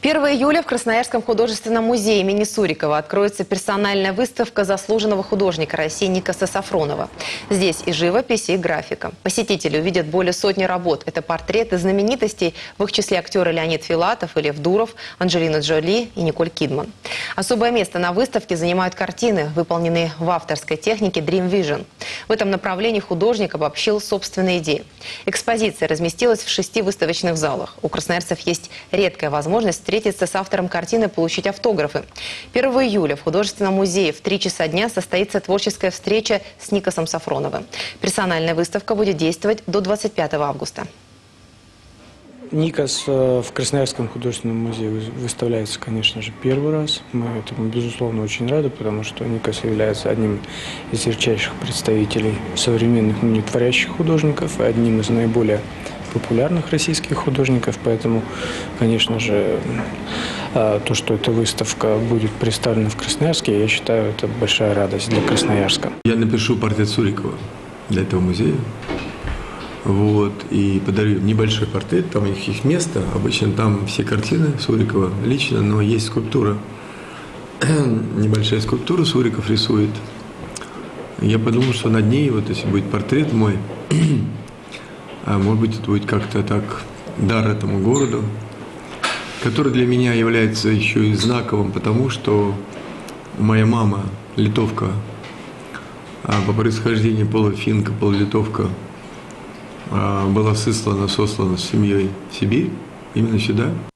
1 июля в Красноярском художественном музее имени Сурикова откроется персональная выставка заслуженного художника России Никаса Сафронова. Здесь и живопись, и графика. Посетители увидят более сотни работ. Это портреты знаменитостей, в их числе актеры Леонид Филатов и Лев Дуров, Анджелина Джоли и Николь Кидман. Особое место на выставке занимают картины, выполненные в авторской технике Dream Vision. В этом направлении художник обобщил собственные идеи. Экспозиция разместилась в 6 выставочных залах. У красноярцев есть редкая возможность встретиться с автором картины, получить автографы. 1 июля в художественном музее в 3 часа дня состоится творческая встреча с Никасом Сафроновым. Персональная выставка будет действовать до 25 августа. Никас в Красноярском художественном музее выставляется, конечно же, первый раз. Мы этому, безусловно, очень рады, потому что Никас является одним из ярчайших представителей современных ныне творящих художников и одним из наиболее популярных российских художников. Поэтому, конечно же, то, что эта выставка будет представлена в Красноярске, я считаю, это большая радость для Красноярска. Я напишу портрет Сурикова для этого музея. Вот, и подарю небольшой портрет, там их место, обычно там все картины Сурикова лично, но есть скульптура, небольшая скульптура Суриков рисует. Я подумал, что над ней, вот если будет портрет мой, может быть, это будет как-то так дар этому городу, который для меня является еще и знаковым, потому что моя мама, литовка, по происхождению полуфинка, полулитовка, была сослана с семьей в Сибирь, именно сюда.